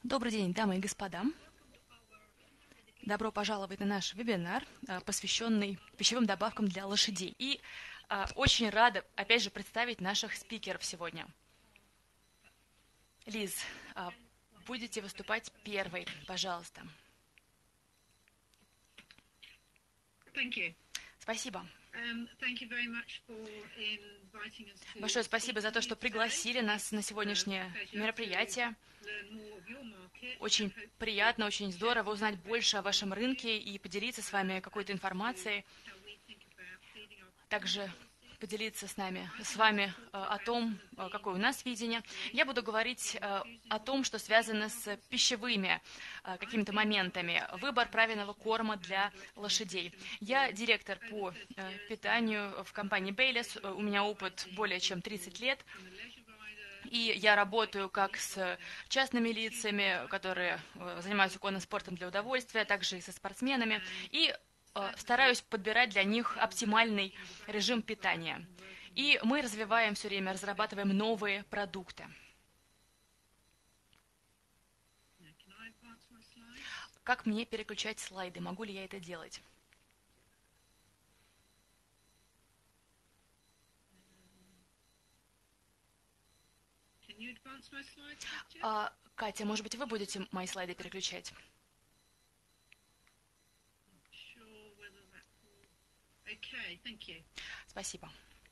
Добрый день, дамы и господа. Добро пожаловать на наш вебинар, посвященный пищевым добавкам для лошадей. И очень рада, опять же, представить наших спикеров сегодня. Лиз, будете выступать первой, пожалуйста. Спасибо. Большое спасибо за то, что пригласили нас на сегодняшнее мероприятие. Очень приятно, очень здорово узнать больше о вашем рынке и поделиться с вами какой-то информацией. Также поделиться с вами о том, какое у нас видение. Я буду говорить о том, что связано с пищевыми какими-то моментами. Выбор правильного корма для лошадей. Я директор по питанию в компании Бейлис. У меня опыт более чем 30 лет. И я работаю как с частными лицами, которые занимаются конным спортом для удовольствия, также и со спортсменами. И стараюсь подбирать для них оптимальный режим питания. И мы развиваем все время, разрабатываем новые продукты. Как мне переключать слайды? Могу ли я это делать? Катя, может быть, вы будете мои слайды переключать? Спасибо.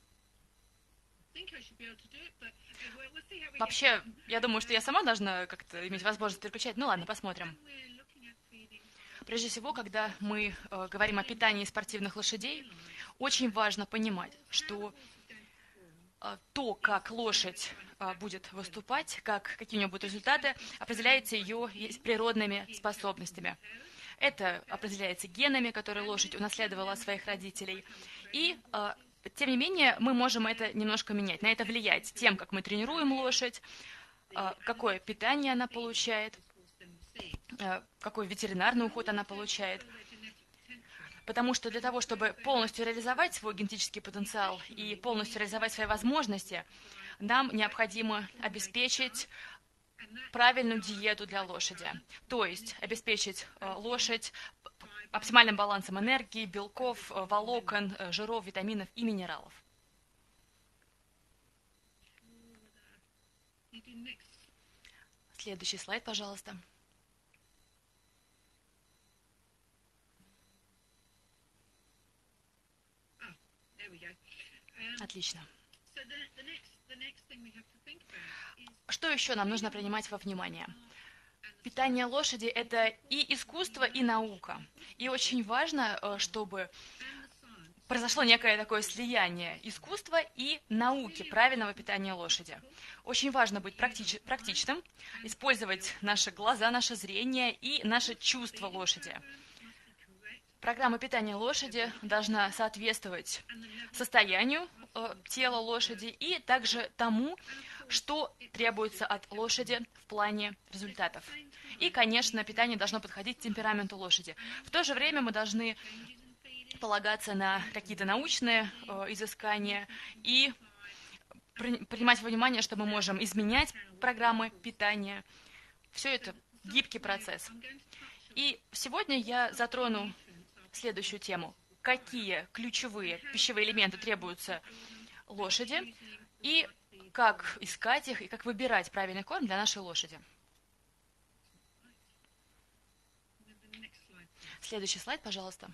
Вообще, я думаю, что я сама должна как-то иметь возможность переключать. Ну ладно, посмотрим. Прежде всего, когда мы говорим о питании спортивных лошадей, очень важно понимать, что то, как лошадь будет выступать, какие у нее будут результаты, определяется ее природными способностями. Это определяется генами, которые лошадь унаследовала от своих родителей. И, тем не менее, мы можем это немножко менять, на это влиять тем, как мы тренируем лошадь, какое питание она получает, какой ветеринарный уход она получает. Потому что для того, чтобы полностью реализовать свой генетический потенциал и полностью реализовать свои возможности, нам необходимо обеспечить правильную диету для лошади. То есть обеспечить лошадь оптимальным балансом энергии, белков, волокон, жиров, витаминов и минералов. Следующий слайд, пожалуйста. Отлично. Что еще нам нужно принимать во внимание? Питание лошади – это и искусство, и наука. И очень важно, чтобы произошло некое такое слияние искусства и науки правильного питания лошади. Очень важно быть практичным, использовать наши глаза, наше зрение и наше чувство лошади. Программа питания лошади должна соответствовать состоянию тела лошади и также тому, что требуется от лошади в плане результатов. И, конечно, питание должно подходить к темпераменту лошади. В то же время мы должны полагаться на какие-то научные изыскания и принимать во внимание, что мы можем изменять программы питания. Все это гибкий процесс. И сегодня я затрону следующую тему. Какие ключевые пищевые элементы требуются лошади и как искать их и как выбирать правильный корм для нашей лошади. Следующий слайд, пожалуйста.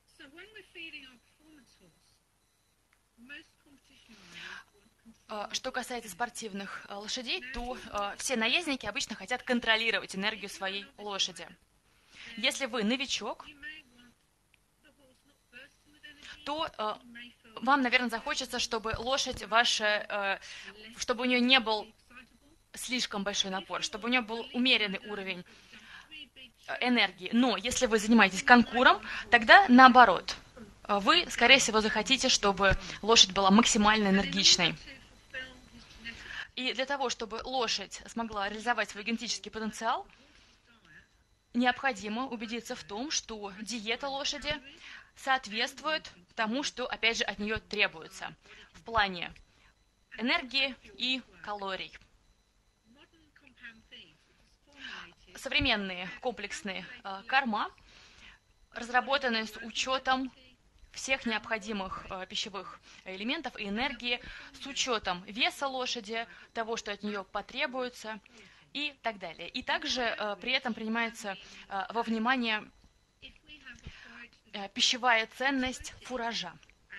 Что касается спортивных лошадей, то все наездники обычно хотят контролировать энергию своей лошади. Если вы новичок, то вам, наверное, захочется, чтобы лошадь ваша, чтобы у нее не был слишком большой напор, чтобы у нее был умеренный уровень энергии. Но если вы занимаетесь конкуром, тогда наоборот. Вы, скорее всего, захотите, чтобы лошадь была максимально энергичной. И для того, чтобы лошадь смогла реализовать свой генетический потенциал, необходимо убедиться в том, что диета лошади соответствует тому, что, опять же, от нее требуется в плане энергии и калорий. современные комплексные корма разработаны с учетом всех необходимых пищевых элементов и энергии, с учетом веса лошади, того, что от нее потребуется и так далее. И также при этом принимается во внимание пищевая ценность фуража.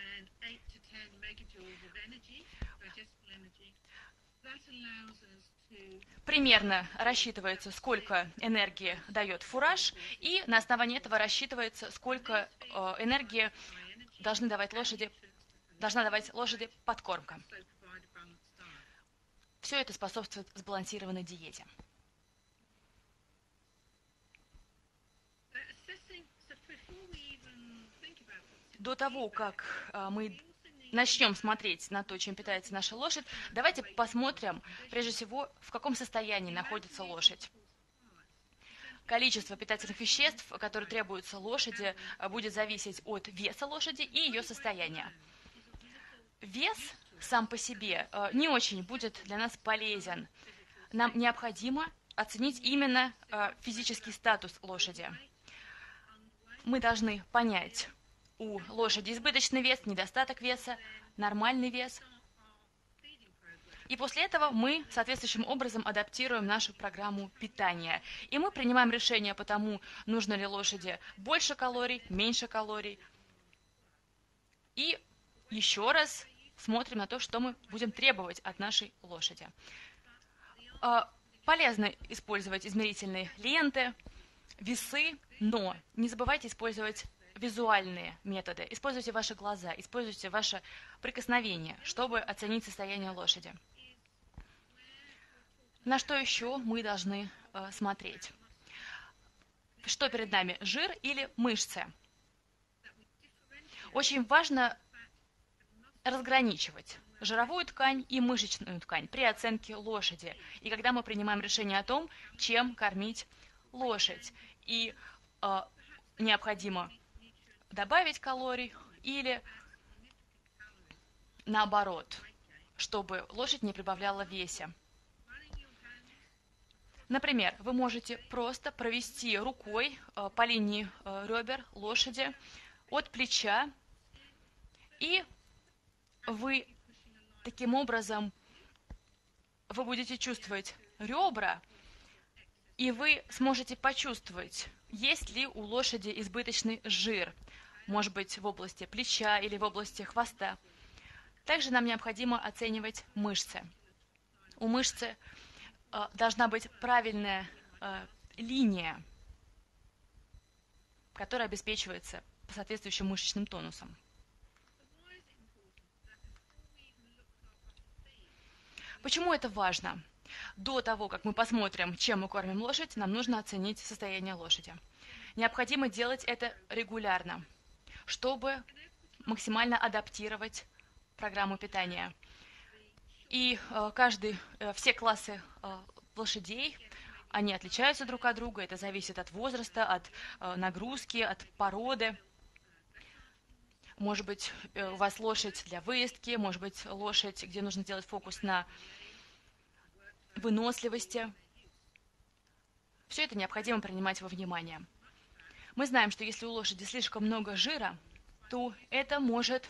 Примерно рассчитывается, сколько энергии дает фураж, и на основании этого рассчитывается, сколько энергии должна давать лошади подкормка. Все это способствует сбалансированной диете. До того, как мы начнем смотреть на то, чем питается наша лошадь, давайте посмотрим, прежде всего, в каком состоянии находится лошадь. Количество питательных веществ, которые требуются лошади, будет зависеть от веса лошади и ее состояния. Вес сам по себе не очень будет для нас полезен. Нам необходимо оценить именно физический статус лошади. Мы должны понять, у лошади избыточный вес, недостаток веса, нормальный вес. И после этого мы соответствующим образом адаптируем нашу программу питания. И мы принимаем решение по тому, нужно ли лошади больше калорий, меньше калорий. И еще раз смотрим на то, что мы будем требовать от нашей лошади. Полезно использовать измерительные ленты, весы, но не забывайте использовать визуальные методы. Используйте ваши глаза, используйте ваше прикосновение, чтобы оценить состояние лошади. На что еще мы должны смотреть? Что перед нами, жир или мышцы? Очень важно разграничивать жировую ткань и мышечную ткань при оценке лошади. И когда мы принимаем решение о том, чем кормить лошадь. И необходимо добавить калорий или наоборот, чтобы лошадь не прибавляла в весе. Например, вы можете просто провести рукой по линии ребер лошади от плеча, и вы таким образом вы будете чувствовать ребра, и вы сможете почувствовать, есть ли у лошади избыточный жир, может быть, в области плеча или в области хвоста. Также нам необходимо оценивать мышцы. У мышцы должна быть правильная линия, которая обеспечивается соответствующим мышечным тонусом. Почему это важно? До того, как мы посмотрим, чем мы кормим лошадь, нам нужно оценить состояние лошади. Необходимо делать это регулярно, чтобы максимально адаптировать программу питания. И все классы лошадей, они отличаются друг от друга, это зависит от возраста, от нагрузки, от породы. Может быть, у вас лошадь для выездки, может быть, лошадь, где нужно делать фокус на выносливости. Все это необходимо принимать во внимание. Мы знаем, что если у лошади слишком много жира, то это может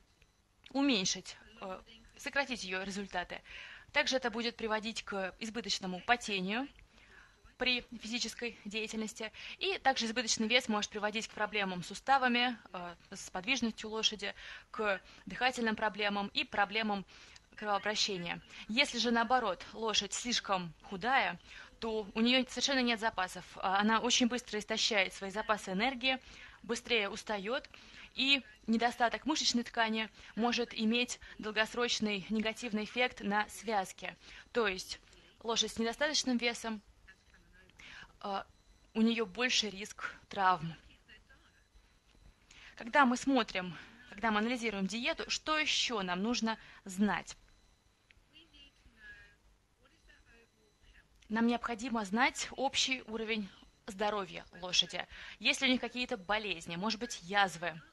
сократить ее результаты. Также это будет приводить к избыточному потению при физической деятельности. И также избыточный вес может приводить к проблемам с суставами, с подвижностью лошади, к дыхательным проблемам и проблемам кровообращения. Если же, наоборот, лошадь слишком худая, то у нее совершенно нет запасов. Она очень быстро истощает свои запасы энергии, быстрее устает, и недостаток мышечной ткани может иметь долгосрочный негативный эффект на связки. То есть лошадь с недостаточным весом, у нее больше риск травм. Когда мы анализируем диету, что еще нам нужно знать? Нам необходимо знать общий уровень здоровья лошади. Есть ли у них какие-то болезни, может быть, язвы,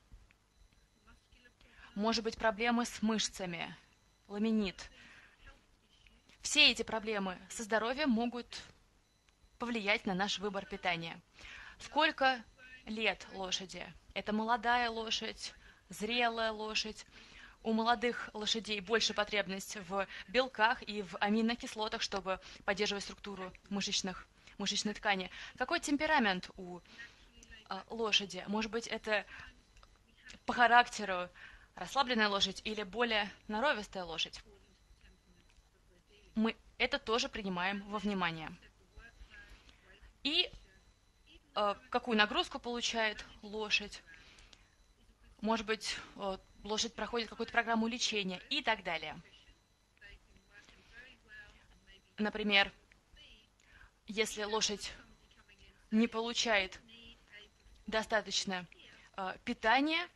может быть, проблемы с мышцами, ламинит. Все эти проблемы со здоровьем могут повлиять на наш выбор питания. Сколько лет лошади? Это молодая лошадь, зрелая лошадь. У молодых лошадей больше потребность в белках и в аминокислотах, чтобы поддерживать структуру мышечной ткани. Какой темперамент у лошади? Может быть, это по характеру расслабленная лошадь или более норовистая лошадь? Мы это тоже принимаем во внимание. И какую нагрузку получает лошадь? Может быть, лошадь проходит какую-то программу лечения и так далее. Например, если лошадь не получает достаточно питания,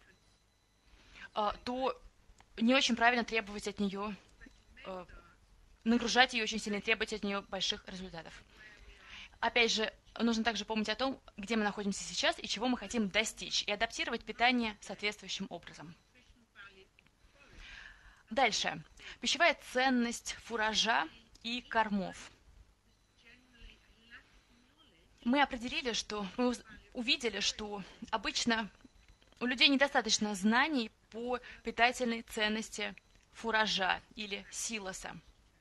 то не очень правильно требовать от нее, нагружать ее очень сильно, требовать от нее больших результатов. Опять же, нужно также помнить о том, где мы находимся сейчас и чего мы хотим достичь, и адаптировать питание соответствующим образом. Дальше. Пищевая ценность фуража и кормов. Мы увидели, что обычно у людей недостаточно знаний по питательной ценности фуража или силоса.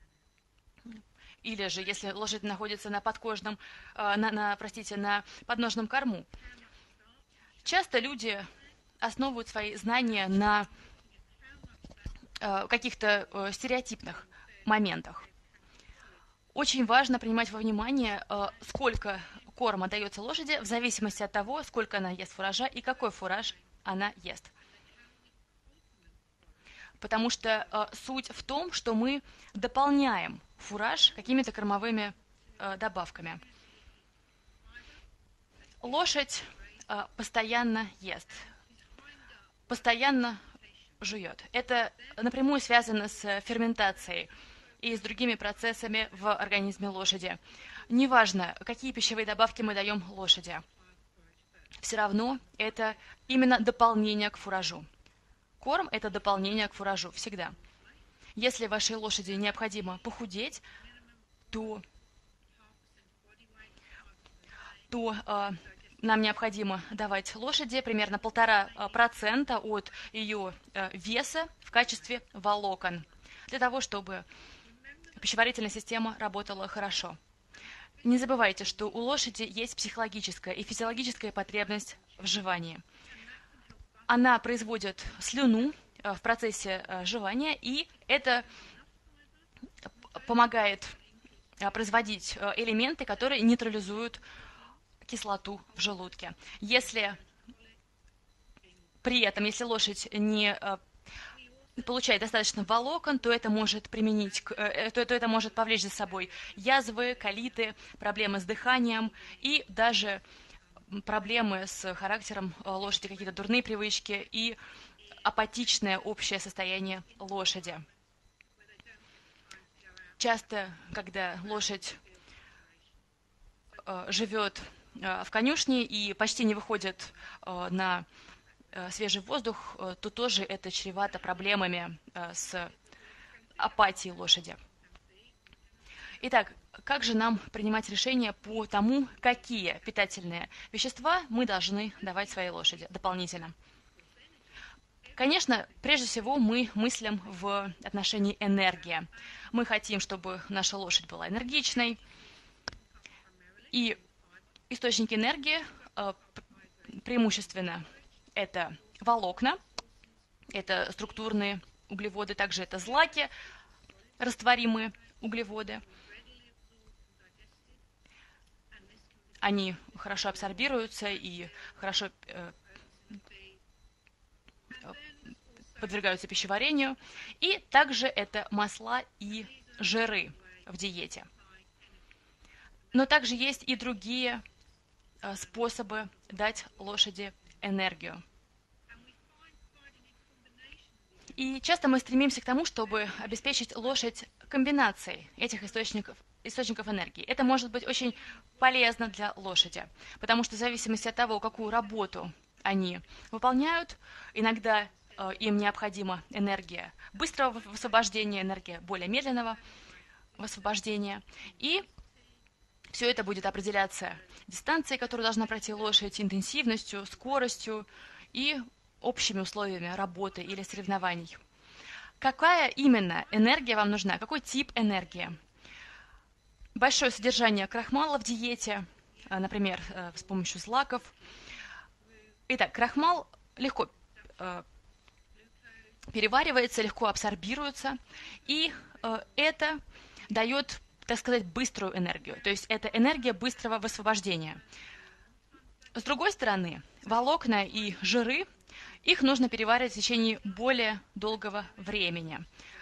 Или же, если лошадь находится на подножном корму. Часто люди основывают свои знания на каких-то стереотипных моментах. Очень важно принимать во внимание, сколько корма дается лошади, в зависимости от того, сколько она ест фуража и какой фураж она ест. Потому что суть в том, что мы дополняем фураж какими-то кормовыми добавками. Лошадь постоянно ест, постоянно жует. Это напрямую связано с ферментацией и с другими процессами в организме лошади. Неважно, какие пищевые добавки мы даем лошади, все равно это именно дополнение к фуражу. Корм – это дополнение к фуражу всегда. Если вашей лошади необходимо похудеть, то нам необходимо давать лошади примерно 1,5% от ее веса в качестве волокон, для того, чтобы пищеварительная система работала хорошо. Не забывайте, что у лошади есть психологическая и физиологическая потребность в жевании. Она производит слюну в процессе жевания, и это помогает производить элементы, которые нейтрализуют кислоту в желудке. Если лошадь не получает достаточно волокон, то это может повлечь за собой язвы, колиты, проблемы с дыханием и даже проблемы с характером лошади, какие-то дурные привычки и апатичное общее состояние лошади. Часто, когда лошадь живет в конюшне и почти не выходит на свежий воздух, то тоже это чревато проблемами с апатией лошади. Итак, как же нам принимать решения по тому, какие питательные вещества мы должны давать своей лошади дополнительно? Конечно, прежде всего мы мыслим в отношении энергии. Мы хотим, чтобы наша лошадь была энергичной, и источники энергии преимущественно это волокна, это структурные углеводы, также это злаки, растворимые углеводы. Они хорошо абсорбируются и хорошо подвергаются пищеварению. И также это масла и жиры в диете. Но также есть и другие способы дать лошади энергию. И часто мы стремимся к тому, чтобы обеспечить лошадь комбинацией этих источников энергии. Это может быть очень полезно для лошади, потому что в зависимости от того, какую работу они выполняют, иногда им необходима энергия быстрого высвобождения, энергия более медленного высвобождения. И Все это будет определяться дистанцией, которую должна пройти лошадь, интенсивностью, скоростью и общими условиями работы или соревнований. Какая именно энергия вам нужна? Какой тип энергии? Большое содержание крахмала в диете, например, с помощью злаков. Итак, крахмал легко переваривается, легко абсорбируется, и это дает, так сказать, быструю энергию. То есть это энергия быстрого высвобождения. С другой стороны, волокна и жиры, их нужно переваривать в течение более долгого времени.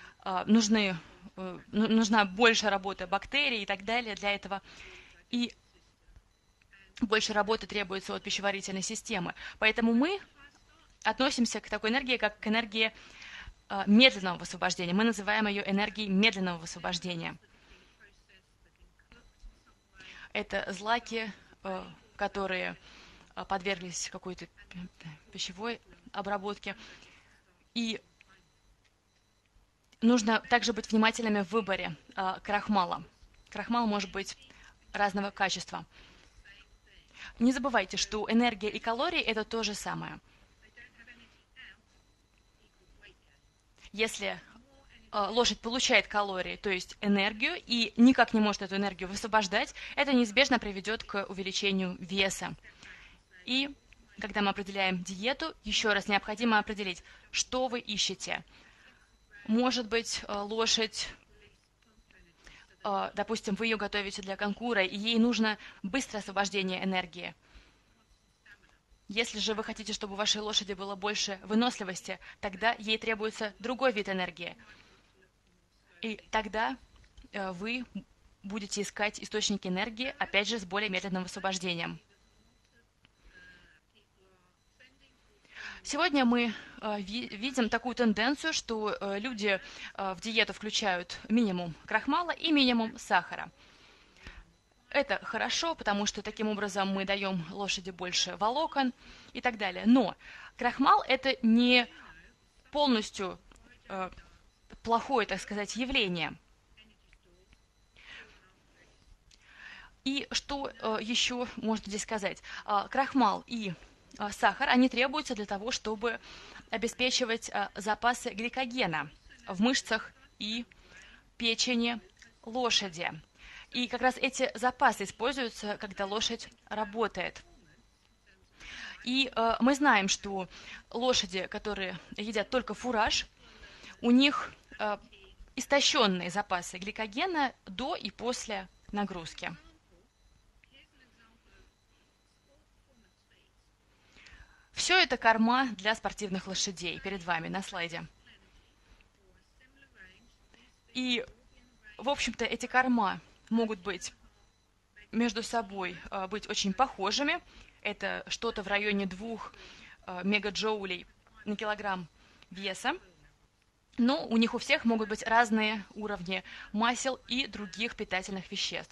Нужна больше работы бактерий и так далее для этого. И больше работы требуется от пищеварительной системы. Поэтому мы относимся к такой энергии, как к энергии медленного высвобождения. Мы называем ее энергией медленного высвобождения. Это злаки, которые подверглись какой-то пищевой обработке. И нужно также быть внимательными в выборе крахмала. Крахмал может быть разного качества. Не забывайте, что энергия и калории – это то же самое. Если лошадь получает калории, то есть энергию, и никак не может эту энергию высвобождать, это неизбежно приведет к увеличению веса. И когда мы определяем диету, еще раз необходимо определить, что вы ищете. Может быть, лошадь, допустим, вы ее готовите для конкура, и ей нужно быстрое освобождение энергии. Если же вы хотите, чтобы у вашей лошади было больше выносливости, тогда ей требуется другой вид энергии. И тогда вы будете искать источники энергии, опять же, с более медленным высвобождением. Сегодня мы видим такую тенденцию, что люди в диету включают минимум крахмала и минимум сахара. Это хорошо, потому что таким образом мы даем лошади больше волокон и так далее. Но крахмал – это не полностью плохое, так сказать, явление. И что еще можно здесь сказать? Крахмал и сахар, они требуются для того, чтобы обеспечивать запасы гликогена в мышцах и печени лошади. И как раз эти запасы используются, когда лошадь работает. И мы знаем, что лошади, которые едят только фураж, у них истощенные запасы гликогена до и после нагрузки. Все это корма для спортивных лошадей перед вами на слайде. И, в общем-то, эти корма могут быть между собой быть очень похожими. Это что-то в районе 2 мегаджоулей на килограмм веса. Но у них у всех могут быть разные уровни масел и других питательных веществ.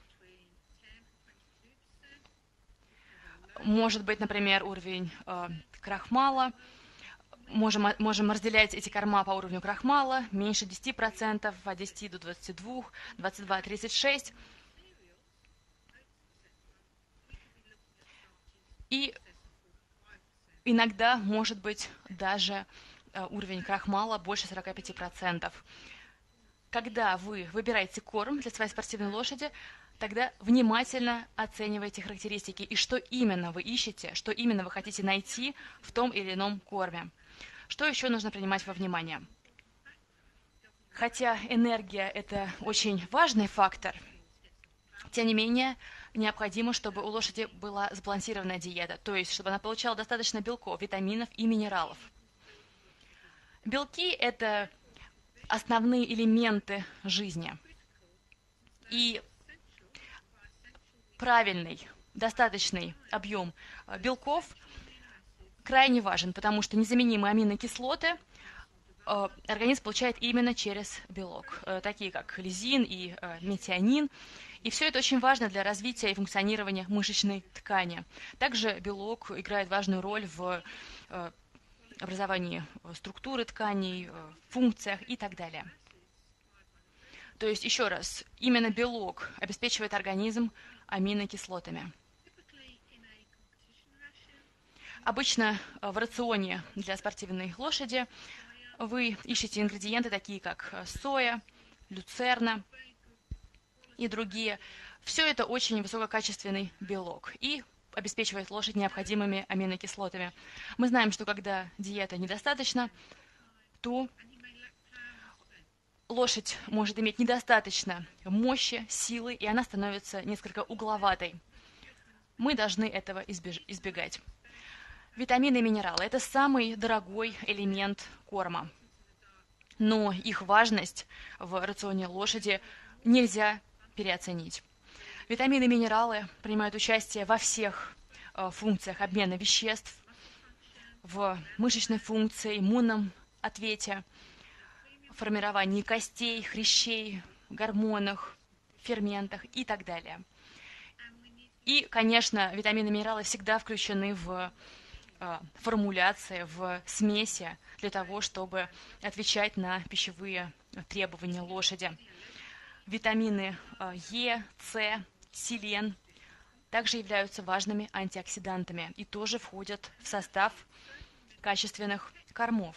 Может быть, например, уровень крахмала. Можем разделять эти корма по уровню крахмала. Меньше 10%, от 10 до 22, 22, 36. И иногда может быть даже уровень крахмала больше 45%. Когда вы выбираете корм для своей спортивной лошади, тогда внимательно оценивайте характеристики и что именно вы ищете, что именно вы хотите найти в том или ином корме. Что еще нужно принимать во внимание? Хотя энергия – это очень важный фактор, тем не менее, необходимо, чтобы у лошади была сбалансированная диета, то есть, чтобы она получала достаточно белков, витаминов и минералов. Белки – это основные элементы жизни. И правильный, достаточный объем белков крайне важен, потому что незаменимые аминокислоты организм получает именно через белок, такие как лизин и метионин. И все это очень важно для развития и функционирования мышечной ткани. Также белок играет важную роль в образовании структуры тканей, функциях и так далее. То есть, еще раз, именно белок обеспечивает организм аминокислотами. Обычно в рационе для спортивной лошади вы ищете ингредиенты такие, как соя, люцерна и другие. Все это очень высококачественный белок и обеспечивает лошадь необходимыми аминокислотами. Мы знаем, что когда диета недостаточна, то лошадь может иметь недостаточно мощи, силы, и она становится несколько угловатой. Мы должны этого избегать. Витамины и минералы – это самый дорогой элемент корма. Но их важность в рационе лошади нельзя переоценить. Витамины и минералы принимают участие во всех функциях обмена веществ, в мышечной функции, иммунном ответе, формировании костей, хрящей, гормонах, ферментах и так далее. И, конечно, витамины и минералы всегда включены в формуляции, в смеси для того, чтобы отвечать на пищевые требования лошади. Витамины Е, С, селен также являются важными антиоксидантами и тоже входят в состав качественных кормов.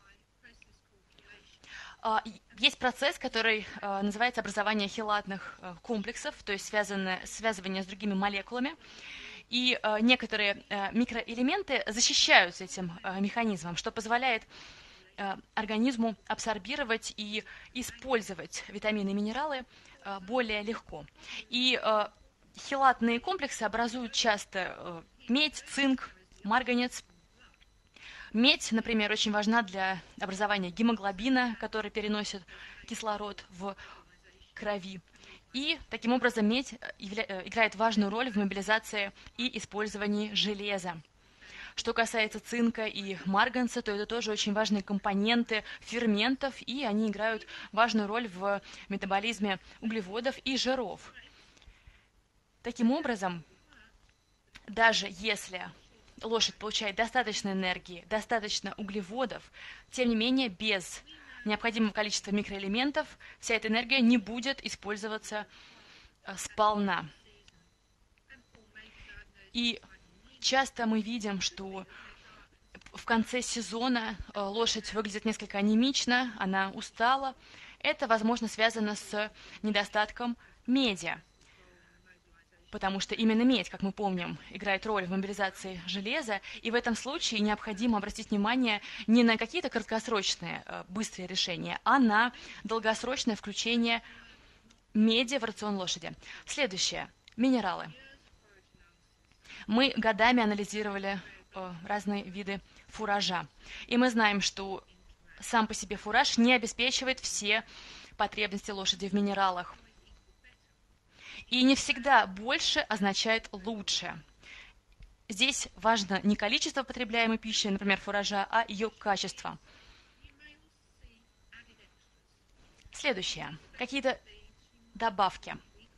Есть процесс, который называется образование хелатных комплексов, то есть связывание с другими молекулами. И некоторые микроэлементы защищаются этим механизмом, что позволяет организму абсорбировать и использовать витамины и минералы более легко. И хелатные комплексы образуют часто медь, цинк, марганец. Медь, например, очень важна для образования гемоглобина, который переносит кислород в крови. И таким образом медь играет важную роль в мобилизации и использовании железа. Что касается цинка и марганца, то это тоже очень важные компоненты ферментов, и они играют важную роль в метаболизме углеводов и жиров. Таким образом, даже если лошадь получает достаточно энергии, достаточно углеводов, тем не менее без необходимого количества микроэлементов вся эта энергия не будет использоваться сполна. И часто мы видим, что в конце сезона лошадь выглядит несколько анемично, она устала. Это, возможно, связано с недостатком меди, потому что именно медь, как мы помним, играет роль в мобилизации железа, и в этом случае необходимо обратить внимание не на какие-то краткосрочные быстрые решения, а на долгосрочное включение меди в рацион лошади. Следующее. Минералы. Мы годами анализировали разные виды фуража, и мы знаем, что сам по себе фураж не обеспечивает все потребности лошади в минералах. И не всегда больше означает лучше. Здесь важно не количество потребляемой пищи, например, фуража, а ее качество. Следующее. Какие-то добавки.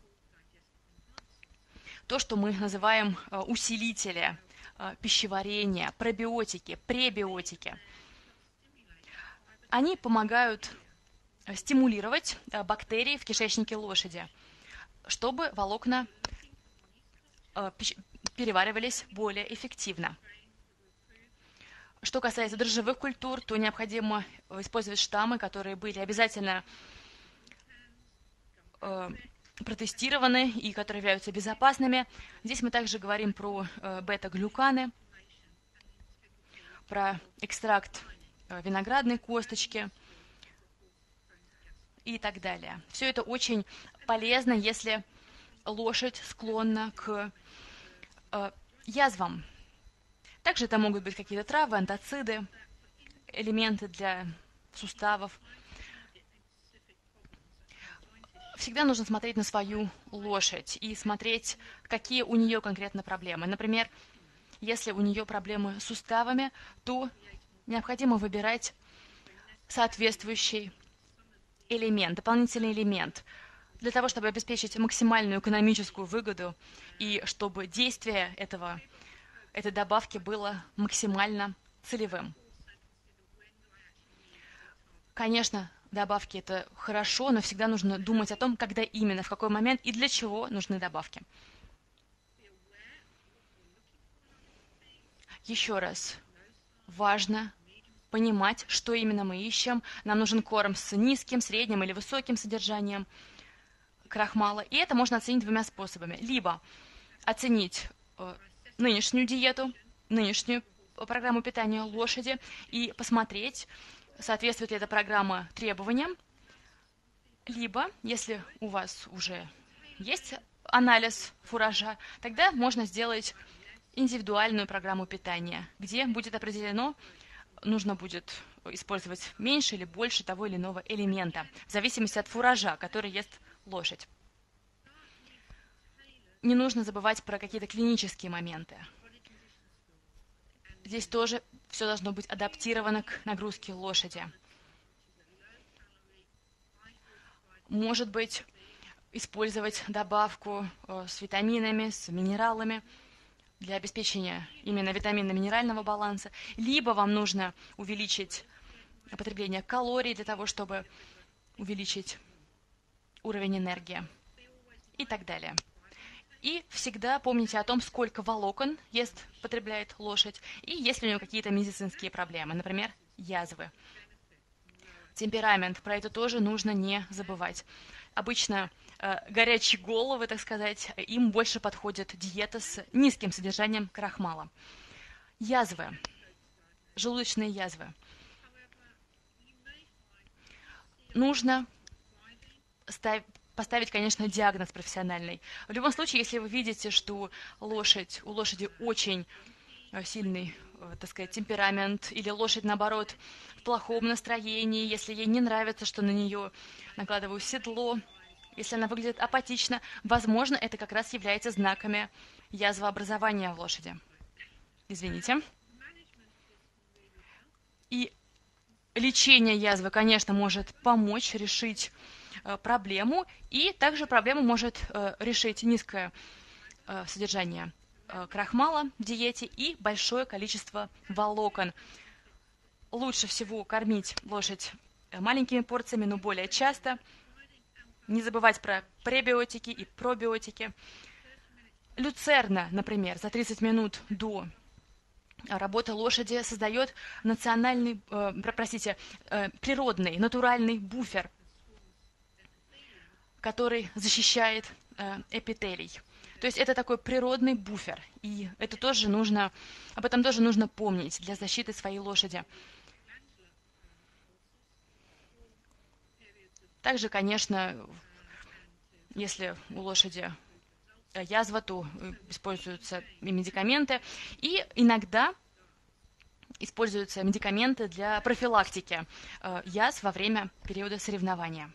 То, что мы называем усилители пищеварения, пробиотики, пребиотики. Они помогают стимулировать бактерии в кишечнике лошади, чтобы волокна переваривались более эффективно. Что касается дрожжевых культур, то необходимо использовать штаммы, которые были обязательно протестированы и которые являются безопасными. Здесь мы также говорим про бета-глюканы, про экстракт виноградной косточки и так далее. Все это очень полезно, если лошадь склонна к язвам. Также это могут быть какие-то травы, антоциды, элементы для суставов. Всегда нужно смотреть на свою лошадь и смотреть, какие у нее конкретно проблемы. Например, если у нее проблемы с суставами, то необходимо выбирать соответствующий элемент, дополнительный элемент, для того, чтобы обеспечить максимальную экономическую выгоду и чтобы действие этой добавки было максимально целевым. Конечно, Добавки — это хорошо, но всегда нужно думать о том, когда именно, в какой момент и для чего нужны добавки. Еще раз, важно понимать, что именно мы ищем. Нам нужен корм с низким, средним или высоким содержанием крахмала. И это можно оценить двумя способами. Либо оценить нынешнюю диету, нынешнюю программу питания лошади и посмотреть, соответствует ли эта программа требованиям. Либо, если у вас уже есть анализ фуража, тогда можно сделать индивидуальную программу питания, где будет определено, нужно будет использовать меньше или больше того или иного элемента, в зависимости от фуража, который ест лошадь. Не нужно забывать про какие-то клинические моменты. Здесь тоже все должно быть адаптировано к нагрузке лошади. Может быть, использовать добавку с витаминами, с минералами для обеспечения именно витаминно-минерального баланса. Либо вам нужно увеличить потребление калорий для того, чтобы увеличить уровень энергии и так далее. И всегда помните о том, сколько волокон потребляет лошадь, и есть ли у нее какие-то медицинские проблемы, например, язвы. Темперамент, про это тоже нужно не забывать. Обычно горячие головы, так сказать, им больше подходит диета с низким содержанием крахмала. Язвы, желудочные язвы. Нужно поставить, конечно, диагноз профессиональный. В любом случае, если вы видите, что у лошади очень сильный, так сказать, темперамент, или лошадь, наоборот, в плохом настроении, если ей не нравится, что на нее накладывают седло, если она выглядит апатично, возможно, это как раз является знаками язвообразования в лошади. Извините. И лечение язвы, конечно, может помочь решить проблему, и также проблему может решить низкое содержание крахмала в диете и большое количество волокон. Лучше всего кормить лошадь маленькими порциями, но более часто. Не забывать про пребиотики и пробиотики. Люцерна, например, за 30 минут до работы лошади создает природный, натуральный буфер, который защищает эпителий. То есть это такой природный буфер, и об этом тоже нужно помнить для защиты своей лошади. Также, конечно, если у лошади язва, то используются и медикаменты, и иногда используются медикаменты для профилактики язв во время периода соревнования.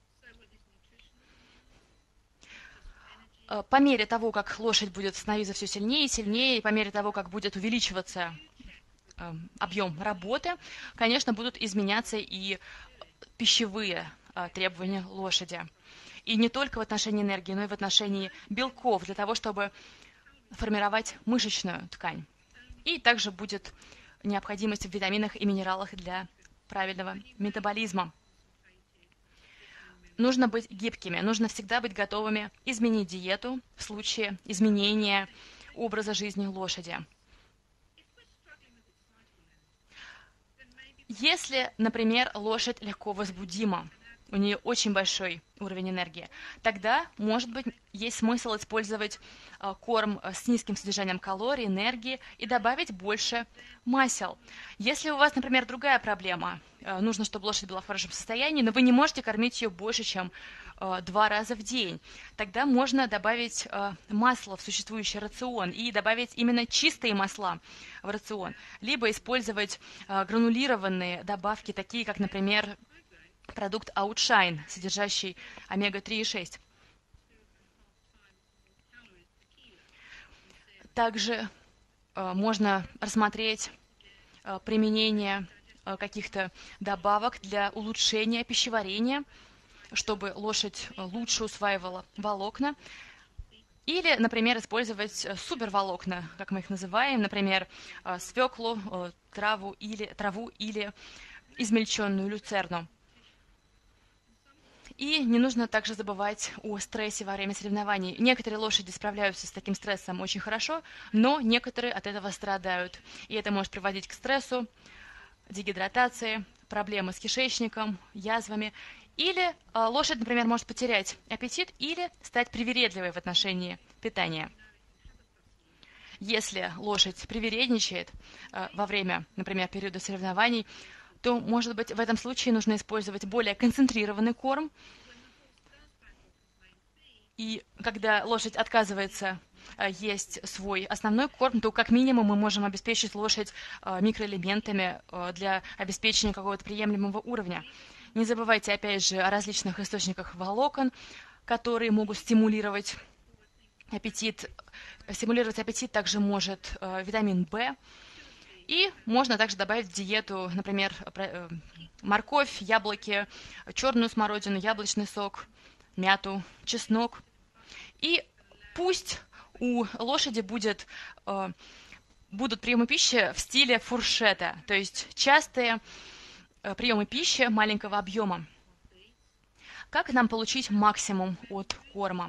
По мере того, как лошадь будет становиться все сильнее и сильнее, и по мере того, как будет увеличиваться объем работы, конечно, будут изменяться и пищевые требования лошади. И не только в отношении энергии, но и в отношении белков, для того, чтобы формировать мышечную ткань. И также будет необходимость в витаминах и минералах для правильного метаболизма. Нужно быть гибкими, нужно всегда быть готовыми изменить диету в случае изменения образа жизни лошади. Если, например, лошадь легко возбудима, у нее очень большой уровень энергии, тогда, может быть, есть смысл использовать корм с низким содержанием калорий, энергии и добавить больше масел. Если у вас, например, другая проблема, нужно, чтобы лошадь была в хорошем состоянии, но вы не можете кормить ее больше, чем 2 раза в день, тогда можно добавить масло в существующий рацион и добавить именно чистые масла в рацион, либо использовать гранулированные добавки, такие как, например, продукт Outshine, содержащий омега-3 и 6. Также можно рассмотреть применение каких-то добавок для улучшения пищеварения, чтобы лошадь лучше усваивала волокна. Или, например, использовать суперволокна, как мы их называем, например, свеклу, траву или измельченную люцерну. И не нужно также забывать о стрессе во время соревнований. Некоторые лошади справляются с таким стрессом очень хорошо, но некоторые от этого страдают. И это может приводить к стрессу, дегидратации, проблемы с кишечником, язвами. Или лошадь, например, может потерять аппетит или стать привередливой в отношении питания. Если лошадь привередничает во время, например, периода соревнований, то, может быть, в этом случае нужно использовать более концентрированный корм. И когда лошадь отказывается есть свой основной корм, то как минимум мы можем обеспечить лошадь микроэлементами для обеспечения какого-то приемлемого уровня. Не забывайте, опять же, о различных источниках волокон, которые могут стимулировать аппетит. Стимулировать аппетит также может витамин В. И можно также добавить в диету, например, морковь, яблоки, черную смородину, яблочный сок, мяту, чеснок. И пусть у лошади будут приемы пищи в стиле фуршета, то есть частые приемы пищи маленького объема. Как нам получить максимум от корма?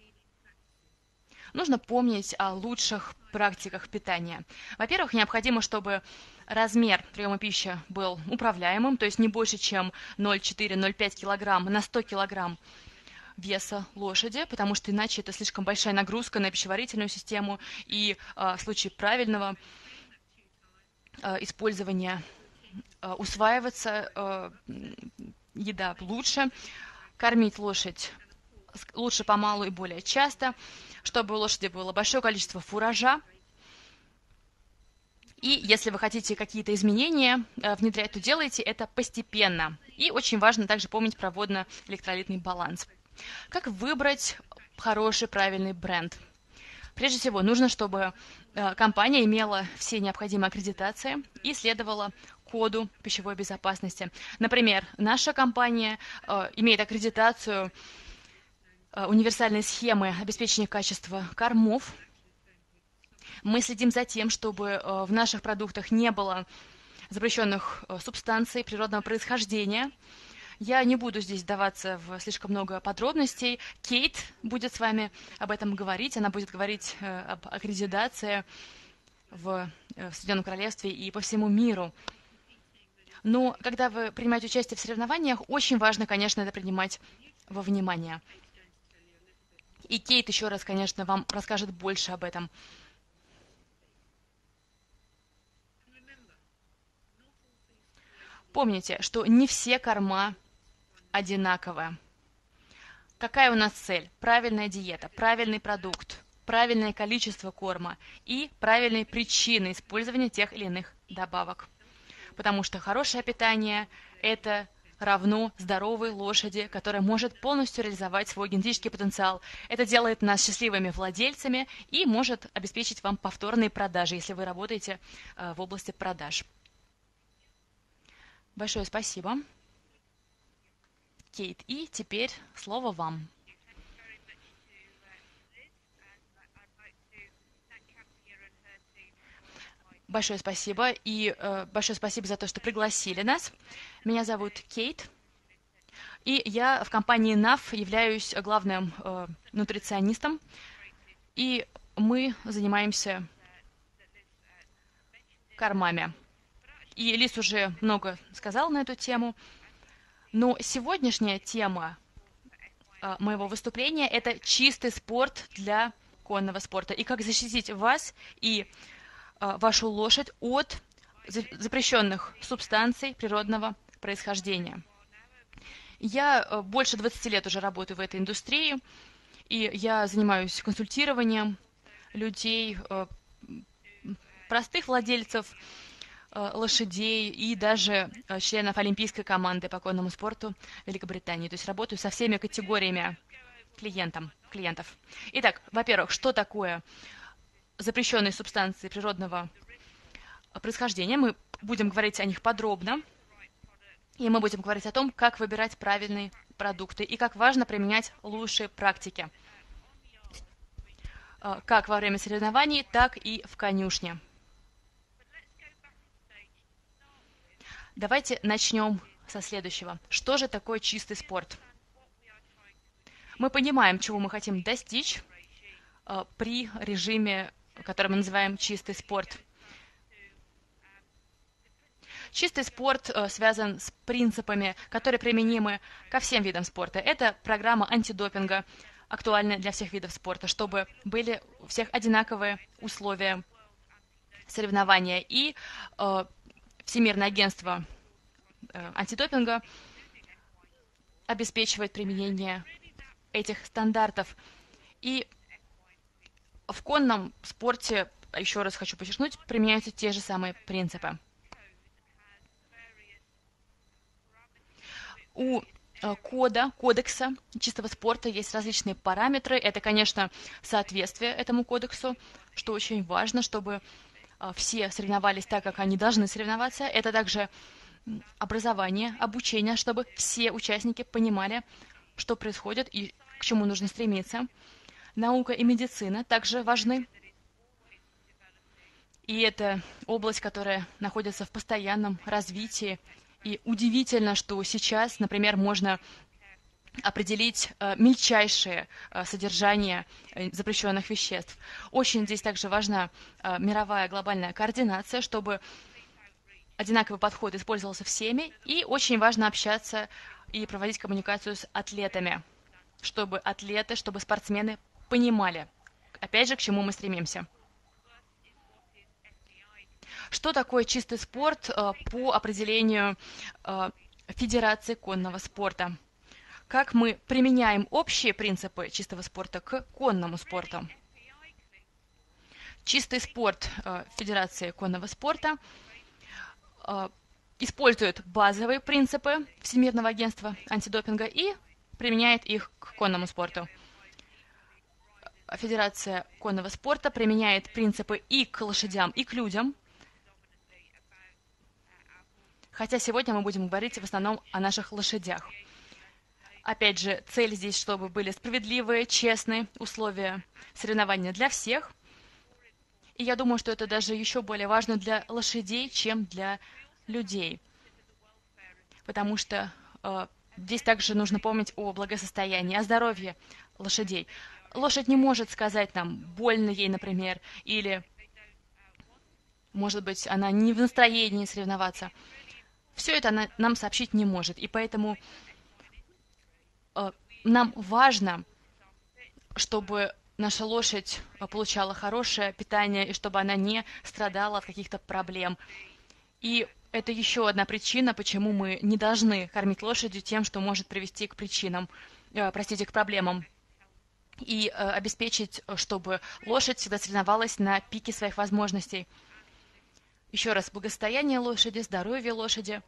Нужно помнить о лучших практиках питания. Во-первых, необходимо, чтобы размер приема пищи был управляемым, то есть не больше, чем 0,4-0,5 кг на 100 кг веса лошади, потому что иначе это слишком большая нагрузка на пищеварительную систему, и в случае правильного использования усваивается еда лучше, кормить лошадь лучше помалу и более часто, чтобы у лошади было большое количество фуража. И если вы хотите какие-то изменения внедрять, то делайте это постепенно. И очень важно также помнить про водно-электролитный баланс. Как выбрать хороший, правильный бренд? Прежде всего, нужно, чтобы компания имела все необходимые аккредитации и следовала коду пищевой безопасности. Например, наша компания имеет аккредитацию универсальной схемы обеспечения качества кормов. Мы следим за тем, чтобы в наших продуктах не было запрещенных субстанций природного происхождения. Я не буду здесь вдаваться в слишком много подробностей. Кейт будет с вами об этом говорить. Она будет говорить об аккредитации в Соединенном Королевстве и по всему миру. Но когда вы принимаете участие в соревнованиях, очень важно, конечно, это принимать во внимание. И Кейт еще раз, конечно, вам расскажет больше об этом. Помните, что не все корма одинаковые. Какая у нас цель? Правильная диета, правильный продукт, правильное количество корма и правильные причины использования тех или иных добавок. Потому что хорошее питание – это равно здоровой лошади, которая может полностью реализовать свой генетический потенциал. Это делает нас счастливыми владельцами и может обеспечить вам повторные продажи, если вы работаете в области продаж. Большое спасибо, Кейт. И теперь слово вам. Большое спасибо. И большое спасибо за то, что пригласили нас. Меня зовут Кейт. И я в компании NAF являюсь главным нутриционистом. И мы занимаемся кормами. И Лиз уже много сказал на эту тему. Но сегодняшняя тема моего выступления – это чистый спорт для конного спорта. И как защитить вас и вашу лошадь от запрещенных субстанций природного происхождения. Я больше 20 лет уже работаю в этой индустрии, и я занимаюсь консультированием людей, простых владельцев лошадей и даже членов олимпийской команды по конному спорту Великобритании. То есть работаю со всеми категориями клиентов. Итак, во-первых, что такое запрещенные субстанции природного происхождения? Мы будем говорить о них подробно. И мы будем говорить о том, как выбирать правильные продукты и как важно применять лучшие практики. Как во время соревнований, так и в конюшне. Давайте начнем со следующего. Что же такое чистый спорт? Мы понимаем, чего мы хотим достичь при режиме, который мы называем чистый спорт. Чистый спорт связан с принципами, которые применимы ко всем видам спорта. Это программа антидопинга, актуальная для всех видов спорта, чтобы были у всех одинаковые условия соревнования. И Всемирное агентство антидопинга обеспечивает применение этих стандартов. И в конном спорте, еще раз хочу подчеркнуть, применяются те же самые принципы. У кодекса чистого спорта есть различные параметры. Это, конечно, соответствие этому кодексу, что очень важно, чтобы все соревновались так, как они должны соревноваться. Это также образование, обучение, чтобы все участники понимали, что происходит и к чему нужно стремиться. Наука и медицина также важны. И это область, которая находится в постоянном развитии. И удивительно, что сейчас, например, можно определить мельчайшее содержание запрещенных веществ. Очень здесь также важна мировая глобальная координация, чтобы одинаковый подход использовался всеми, и очень важно общаться и проводить коммуникацию с атлетами, чтобы атлеты, чтобы спортсмены понимали, опять же, к чему мы стремимся. Что такое чистый спорт по определению Федерации конного спорта? Как мы применяем общие принципы чистого спорта к конному спорту? Чистый спорт Федерации конного спорта использует базовые принципы Всемирного агентства антидопинга и применяет их к конному спорту. Федерация конного спорта применяет принципы и к лошадям, и к людям. Хотя сегодня мы будем говорить в основном о наших лошадях. Опять же, цель здесь, чтобы были справедливые, честные условия соревнования для всех. И я думаю, что это даже еще более важно для лошадей, чем для людей. Потому что здесь также нужно помнить о благосостоянии, о здоровье лошадей. Лошадь не может сказать нам, больно ей, например, или, может быть, она не в настроении соревноваться. Все это она нам сообщить не может. И поэтому нам важно, чтобы наша лошадь получала хорошее питание и чтобы она не страдала от каких-то проблем. И это еще одна причина, почему мы не должны кормить лошадью тем, что может привести к к проблемам. И обеспечить, чтобы лошадь всегда соревновалась на пике своих возможностей. Еще раз, благосостояние лошади, здоровье лошади.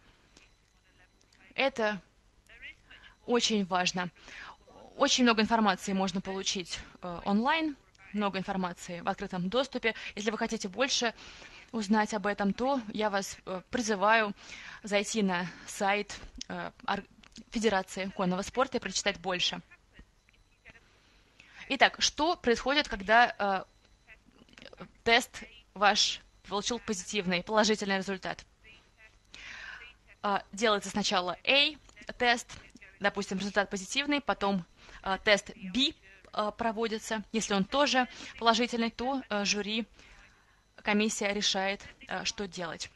Это очень важно. Очень много информации можно получить онлайн, много информации в открытом доступе. Если вы хотите больше узнать об этом, то я вас призываю зайти на сайт Федерации конного спорта и прочитать больше. Итак, что происходит, когда тест ваш получил позитивный, положительный результат? Делается сначала A-тест, допустим, результат позитивный, потом тест B проводится. Если он тоже положительный, то жюри, комиссия решает, что делать.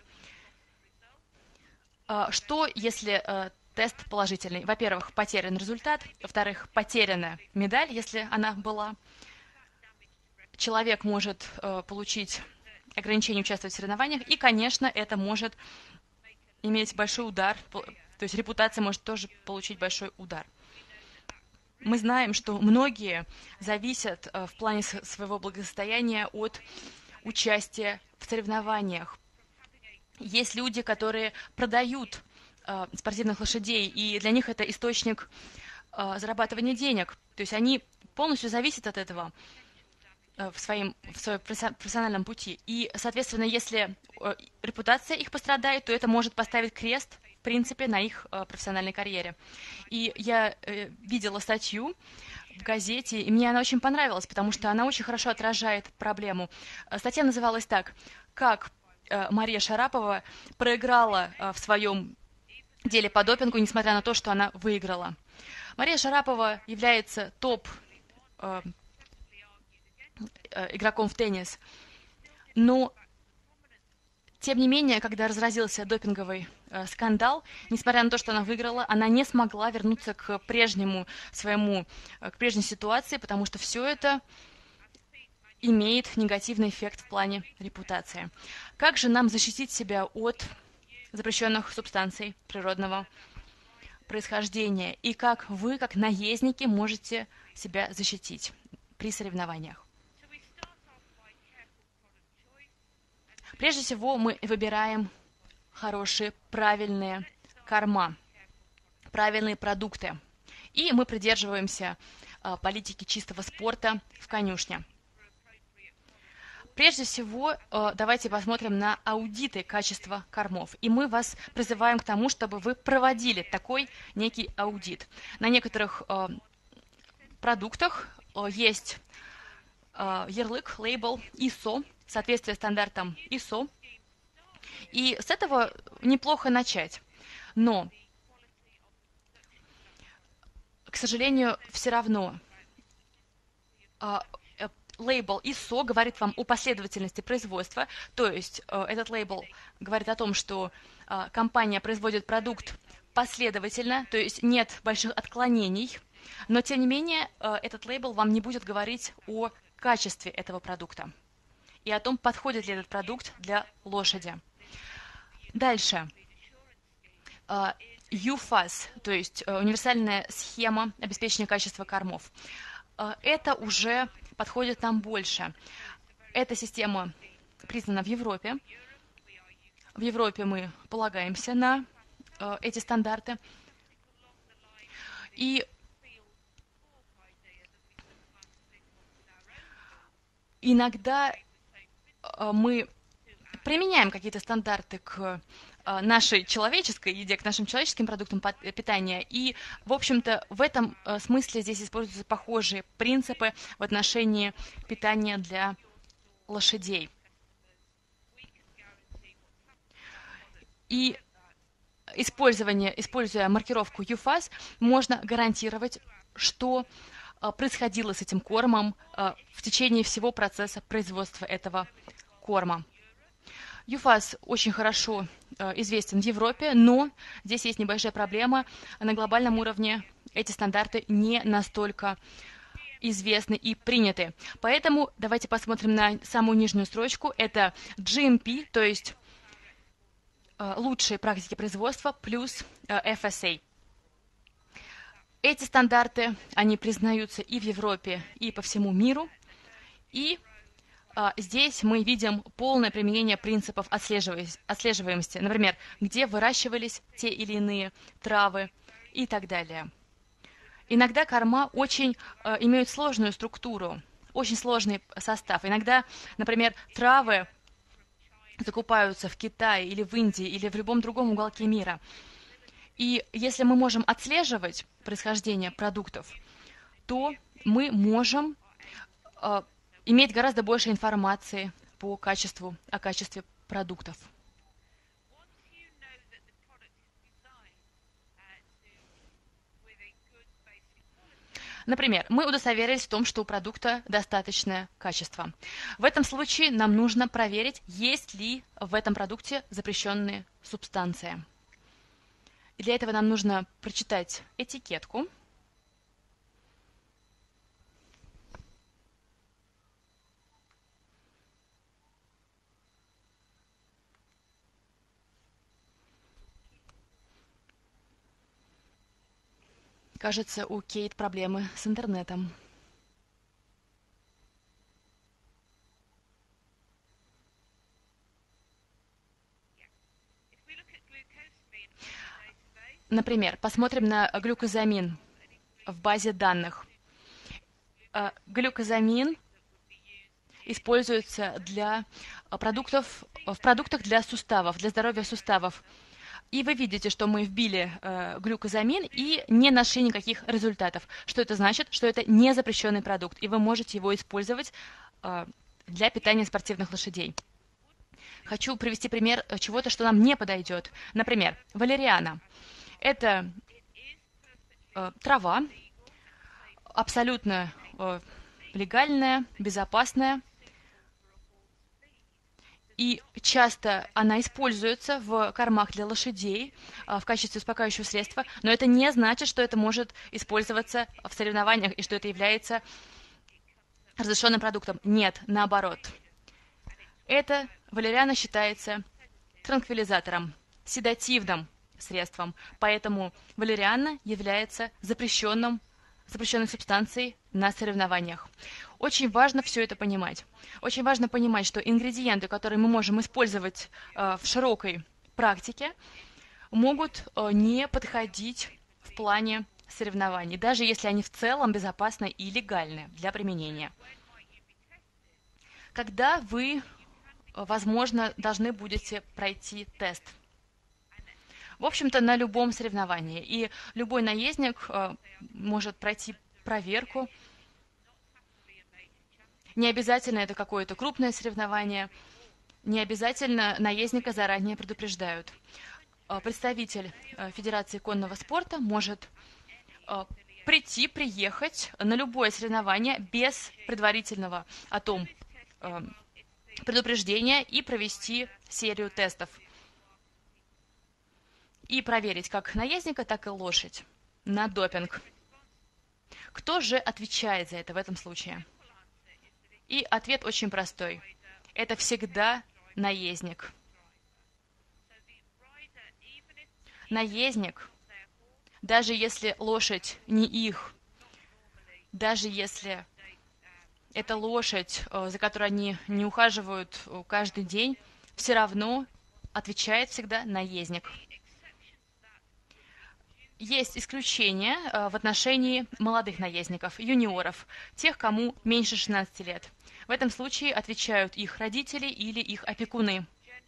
Что, если тест положительный? Во-первых, потерян результат. Во-вторых, потеряна медаль, если она была. Человек может получить ограничение участвовать в соревнованиях. И, конечно, это может иметь большой удар. То есть репутация может тоже получить большой удар. Мы знаем, что многие зависят в плане своего благосостояния от участия в соревнованиях. Есть люди, которые продают спортивных лошадей, и для них это источник зарабатывания денег. То есть они полностью зависят от этого в своем профессиональном пути. И, соответственно, если репутация их пострадает, то это может поставить крест, в принципе, на их профессиональной карьере. И я видела статью в газете, и мне она очень понравилась, потому что она очень хорошо отражает проблему. Статья называлась так: «Как Мария Шарапова проиграла в своем деле по допингу, несмотря на то, что она выиграла». Мария Шарапова является топ игроком в теннис, но тем не менее, когда разразился допинговый скандал, несмотря на то, что она выиграла, она не смогла вернуться к прежнему к прежней ситуации, потому что все это имеет негативный эффект в плане репутации. Как же нам защитить себя от запрещенных субстанций природного происхождения? И как вы, как наездники, можете себя защитить при соревнованиях? Прежде всего, мы выбираем хорошие, правильные корма, правильные продукты. И мы придерживаемся политики чистого спорта в конюшне. Прежде всего, давайте посмотрим на аудиты качества кормов. И мы вас призываем к тому, чтобы вы проводили такой некий аудит. На некоторых продуктах есть ярлык, лейбл ISO, соответствие стандартам ISO. И с этого неплохо начать. Но, к сожалению, все равно лейбл ISO говорит вам о последовательности производства, то есть этот лейбл говорит о том, что компания производит продукт последовательно, то есть нет больших отклонений, но тем не менее этот лейбл вам не будет говорить о качестве этого продукта и о том, подходит ли этот продукт для лошади. Дальше. UFAS, то есть универсальная схема обеспечения качества кормов. Это уже подходит нам больше. Эта система признана в Европе. В Европе мы полагаемся на эти стандарты. И иногда мы применяем какие-то стандарты к нашей человеческой еде, к нашим человеческим продуктам питания. И, в общем-то, в этом смысле здесь используются похожие принципы в отношении питания для лошадей. И используя маркировку UFAS, можно гарантировать, что происходило с этим кормом в течение всего процесса производства этого корма. UFAS очень хорошо известен в Европе, но здесь есть небольшая проблема. На глобальном уровне эти стандарты не настолько известны и приняты. Поэтому давайте посмотрим на самую нижнюю строчку. Это GMP, то есть лучшие практики производства плюс FSA. Эти стандарты, они признаются и в Европе, и по всему миру. И здесь мы видим полное применение принципов отслеживаемости, например, где выращивались те или иные травы и так далее. Иногда корма очень имеют сложную структуру, очень сложный состав. Иногда, например, травы закупаются в Китае или в Индии или в любом другом уголке мира. И если мы можем отслеживать происхождение продуктов, то мы можем иметь гораздо больше информации о качестве продуктов. Например, мы удостоверились в том, что у продукта достаточное качество. В этом случае нам нужно проверить, есть ли в этом продукте запрещенные субстанции. И для этого нам нужно прочитать этикетку. Кажется, у Кейт проблемы с интернетом. Например, посмотрим на глюкозамин в базе данных. Глюкозамин используется в продуктах для суставов, для здоровья суставов. И вы видите, что мы вбили глюкозамин и не нашли никаких результатов. Что это значит? Что это не запрещенный продукт, и вы можете его использовать для питания спортивных лошадей. Хочу привести пример чего-то, что нам не подойдет. Например, валериана. Это трава, абсолютно легальная, безопасная, и часто она используется в кормах для лошадей в качестве успокаивающего средства, но это не значит, что это может использоваться в соревнованиях и что это является разрешенным продуктом. Нет, наоборот. Это валериана считается транквилизатором, седативным средством, поэтому валериана является запрещенной субстанцией на соревнованиях. Очень важно все это понимать. Очень важно понимать, что ингредиенты, которые мы можем использовать в широкой практике, могут не подходить в плане соревнований, даже если они в целом безопасны и легальны для применения. Когда вы, возможно, должны будете пройти тест. В общем-то, на любом соревновании. И любой наездник может пройти проверку. Не обязательно это какое-то крупное соревнование. Не обязательно наездника заранее предупреждают. Представитель Федерации конного спорта может приехать на любое соревнование без предварительного о том предупреждения и провести серию тестов. И проверить как наездника, так и лошадь на допинг. Кто же отвечает за это в этом случае? И ответ очень простой. Это всегда наездник. Наездник, даже если лошадь не их, даже если это лошадь, за которой они не ухаживают каждый день, все равно отвечает всегда наездник. Есть исключения в отношении молодых наездников, юниоров, тех, кому меньше 16 лет. В этом случае отвечают их родители или их опекуны.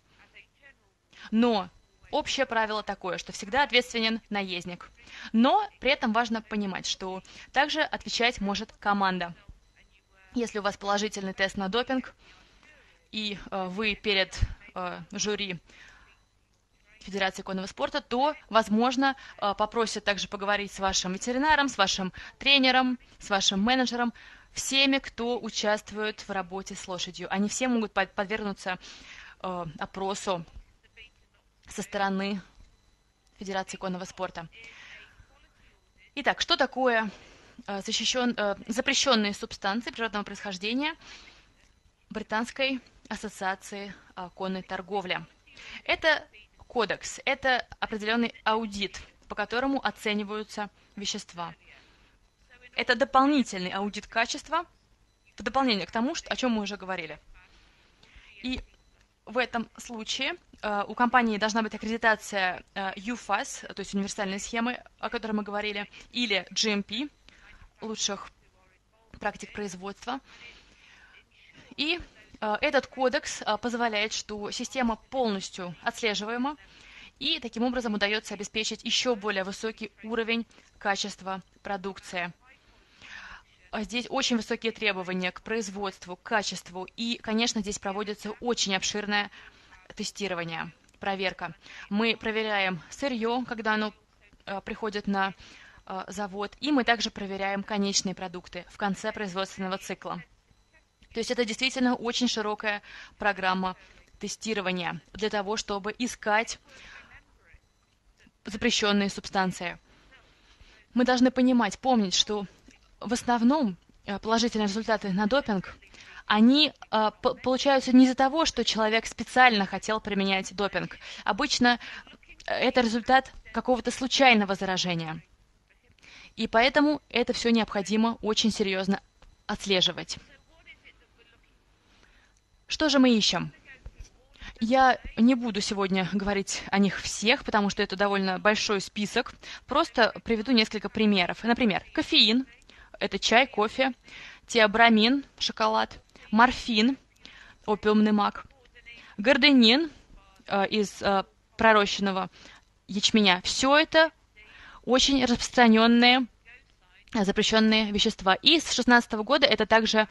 Но общее правило такое, что всегда ответственен наездник. Но при этом важно понимать, что также отвечать может команда. Если у вас положительный тест на допинг, и вы перед жюри Федерации конного спорта, то, возможно, попросят также поговорить с вашим ветеринаром, с вашим тренером, с вашим менеджером, всеми, кто участвует в работе с лошадью. Они все могут подвергнуться опросу со стороны Федерации конного спорта. Итак, что такое запрещенные субстанции природного происхождения Британской ассоциации конной торговли? Это кодекс – это определенный аудит, по которому оцениваются вещества. Это дополнительный аудит качества, в дополнение к тому, о чем мы уже говорили. И в этом случае у компании должна быть аккредитация UFAS, то есть универсальной схемы, о которой мы говорили, или GMP, лучших практик производства. И этот кодекс позволяет, что система полностью отслеживаема, и таким образом удается обеспечить еще более высокий уровень качества продукции. Здесь очень высокие требования к производству, к качеству, и, конечно, здесь проводится очень обширное тестирование, проверка. Мы проверяем сырье, когда оно приходит на завод, и мы также проверяем конечные продукты в конце производственного цикла. То есть это действительно очень широкая программа тестирования для того, чтобы искать запрещенные субстанции. Мы должны помнить, что в основном положительные результаты на допинг, они получаются не из-за того, что человек специально хотел применять допинг. Обычно это результат какого-то случайного заражения. И поэтому это все необходимо очень серьезно отслеживать. Что же мы ищем? Я не буду сегодня говорить о них всех, потому что это довольно большой список. Просто приведу несколько примеров. Например, кофеин – это чай, кофе, теобрамин – шоколад, морфин – опиумный мак, гарденин из пророщенного ячменя. Все это очень распространенные запрещенные вещества. И с 2016 года это также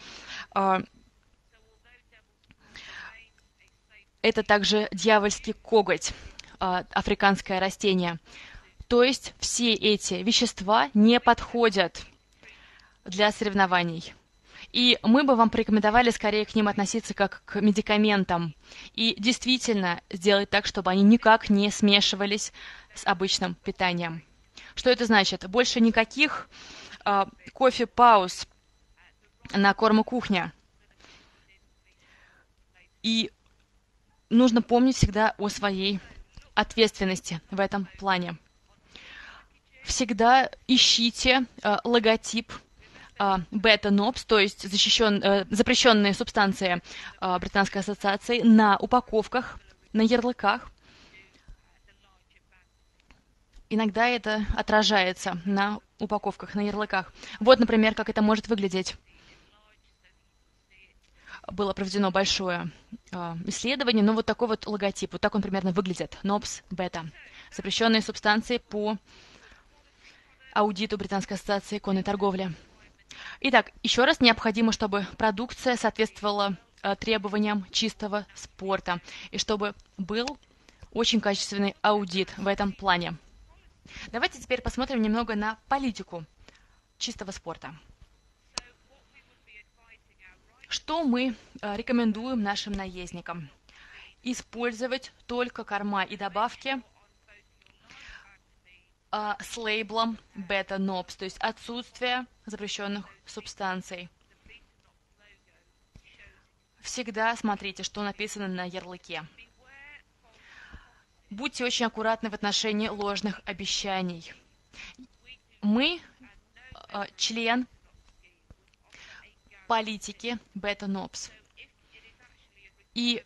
дьявольский коготь, африканское растение. То есть все эти вещества не подходят для соревнований. И мы бы вам порекомендовали скорее к ним относиться как к медикаментам и действительно сделать так, чтобы они никак не смешивались с обычным питанием. Что это значит? Больше никаких кофе-пауз на корму-кухня. И нужно помнить всегда о своей ответственности в этом плане. Всегда ищите логотип бета-нопс, то есть запрещенные субстанции Британской ассоциации на упаковках, на ярлыках. Иногда это отражается на упаковках, на ярлыках. Вот, например, как это может выглядеть. Было проведено большое исследование, но вот такой вот логотип, вот так он примерно выглядит. НОПС, бета. Запрещенные субстанции по аудиту Британской ассоциации конной торговли. Итак, еще раз необходимо, чтобы продукция соответствовала требованиям чистого спорта и чтобы был очень качественный аудит в этом плане. Давайте теперь посмотрим немного на политику чистого спорта. Что мы рекомендуем нашим наездникам? Использовать только корма и добавки с лейблом бета-нопс, то есть отсутствие запрещенных субстанций. Всегда смотрите, что написано на ярлыке. Будьте очень аккуратны в отношении ложных обещаний. Мы член политики бета-нопс. И,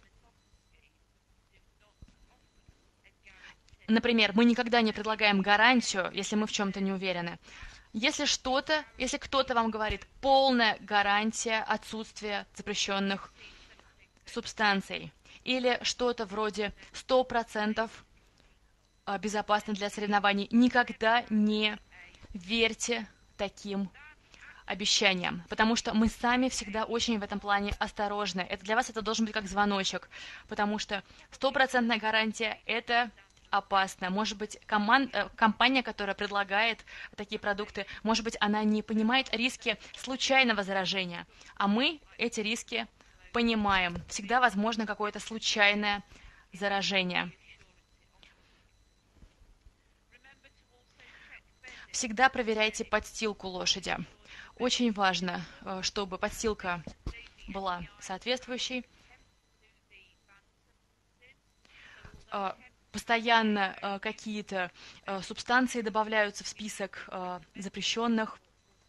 например, мы никогда не предлагаем гарантию, если мы в чем-то не уверены. Если кто-то вам говорит полная гарантия отсутствия запрещенных субстанций, или что-то вроде 100% безопасно для соревнований, никогда не верьте таким обещаниям, потому что мы сами всегда очень в этом плане осторожны. Это для вас это должен быть как звоночек, потому что 100% гарантия – это опасно. Может быть, компания, которая предлагает такие продукты, может быть, она не понимает риски случайного заражения, а мы эти риски понимаем. Всегда возможно какое-то случайное заражение. Всегда проверяйте подстилку лошади. Очень важно, чтобы подстилка была соответствующей. Постоянно какие-то субстанции добавляются в список запрещенных.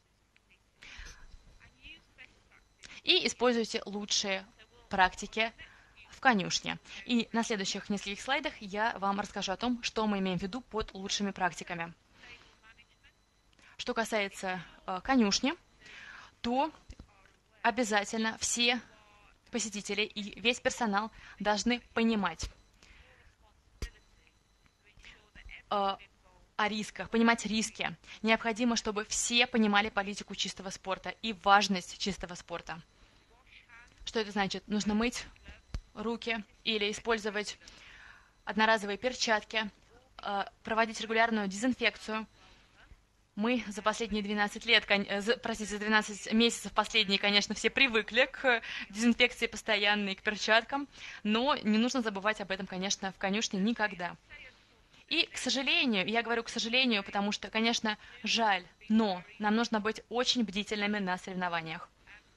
И используйте лучшие практики в конюшне. И на следующих нескольких слайдах я вам расскажу о том, что мы имеем в виду под лучшими практиками. Что касается конюшни, то обязательно все посетители и весь персонал должны понимать о рисках, понимать риски. Необходимо, чтобы все понимали политику чистого спорта и важность чистого спорта. Что это значит? Нужно мыть руки или использовать одноразовые перчатки, проводить регулярную дезинфекцию. Мы за последние 12 за 12 месяцев последние, конечно, все привыкли к дезинфекции постоянной, к перчаткам, но не нужно забывать об этом, конечно, в конюшне никогда. И, к сожалению, я говорю к сожалению, потому что, конечно, жаль, но нам нужно быть очень бдительными на соревнованиях.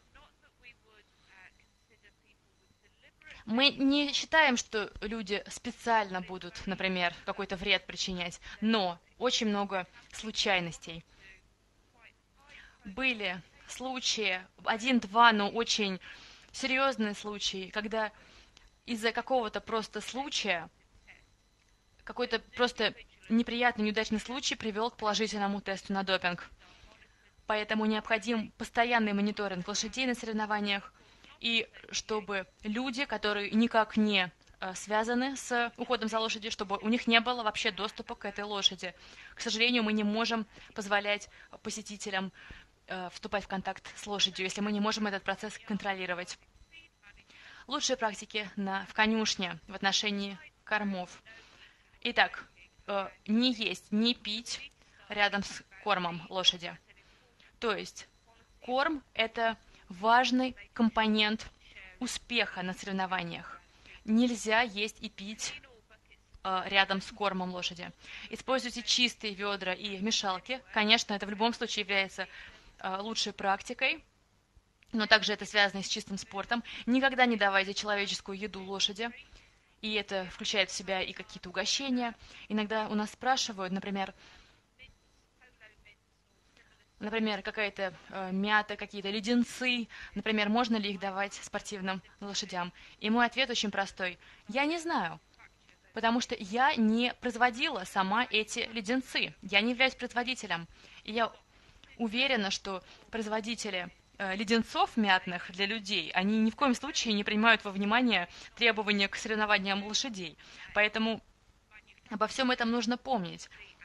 Мы не считаем, что люди специально будут, например, какой-то вред причинять, но очень много случайностей. Были случаи, 1-2, но очень серьезные случаи, когда из-за какого-то просто случая, какой-то просто неприятный, неудачный случай привел к положительному тесту на допинг. Поэтому необходим постоянный мониторинг лошадей на соревнованиях, и чтобы люди, которые никак не связаны с уходом за лошадью, чтобы у них не было вообще доступа к этой лошади. К сожалению, мы не можем позволять посетителям вступать в контакт с лошадью, если мы не можем этот процесс контролировать. Лучшие практики в конюшне в отношении кормов. Итак, не есть, не пить рядом с кормом лошади. То есть корм – это важный компонент успеха на соревнованиях. Нельзя есть и пить рядом с кормом лошади. Используйте чистые ведра и мешалки. Конечно, это в любом случае является лучшей практикой, но также это связано и с чистым спортом. Никогда не давайте человеческую еду лошади, и это включает в себя и какие-то угощения. Иногда у нас спрашивают, например, какая-то мята, какие-то леденцы, например, можно ли их давать спортивным лошадям. И мой ответ очень простой. Я не знаю, потому что я не производила сама эти леденцы. Я не являюсь производителем. И я уверена, что производители леденцов мятных для людей, они ни в коем случае не принимают во внимание требования к соревнованиям лошадей. Поэтому обо всем этом нужно помнить.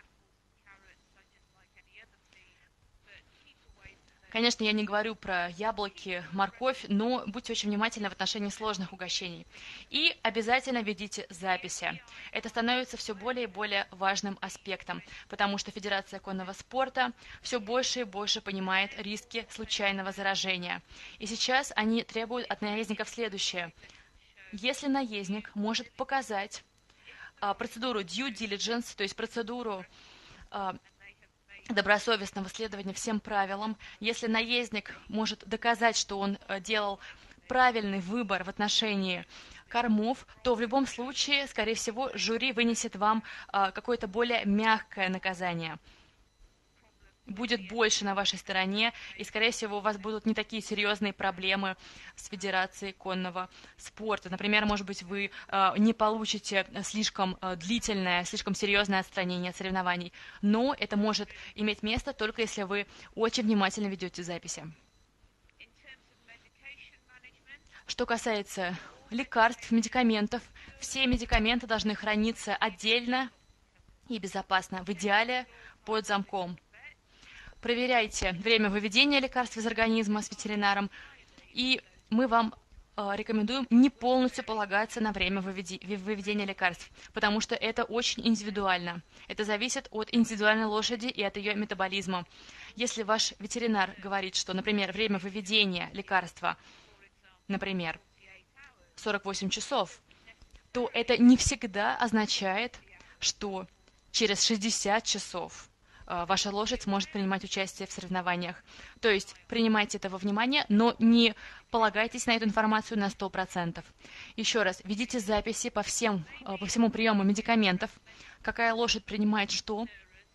Конечно, я не говорю про яблоки, морковь, но будьте очень внимательны в отношении сложных угощений. И обязательно ведите записи. Это становится все более и более важным аспектом, потому что Федерация конного спорта все больше и больше понимает риски случайного заражения. И сейчас они требуют от наездников следующее. Если наездник может показать процедуру due diligence, то есть процедуру добросовестного следования всем правилам, если наездник может доказать, что он делал правильный выбор в отношении кормов, то в любом случае, скорее всего, жюри вынесет вам какое-то более мягкое наказание. Будет больше на вашей стороне, и, скорее всего, у вас будут не такие серьезные проблемы с Федерацией конного спорта. Например, может быть, вы не получите слишком длительное, слишком серьезное отстранение от соревнований, но это может иметь место только если вы очень внимательно ведете записи. Что касается лекарств, медикаментов, все медикаменты должны храниться отдельно и безопасно, в идеале под замком. Проверяйте время выведения лекарств из организма с ветеринаром, и мы вам рекомендуем не полностью полагаться на время выведения лекарств, потому что это очень индивидуально. Это зависит от индивидуальной лошади и от ее метаболизма. Если ваш ветеринар говорит, что, например, время выведения лекарства, например, 48 часов, то это не всегда означает, что через 60 часов ваша лошадь сможет принимать участие в соревнованиях. То есть принимайте это во внимание, но не полагайтесь на эту информацию на 100%. Еще раз, ведите записи по всему приему медикаментов, какая лошадь принимает что.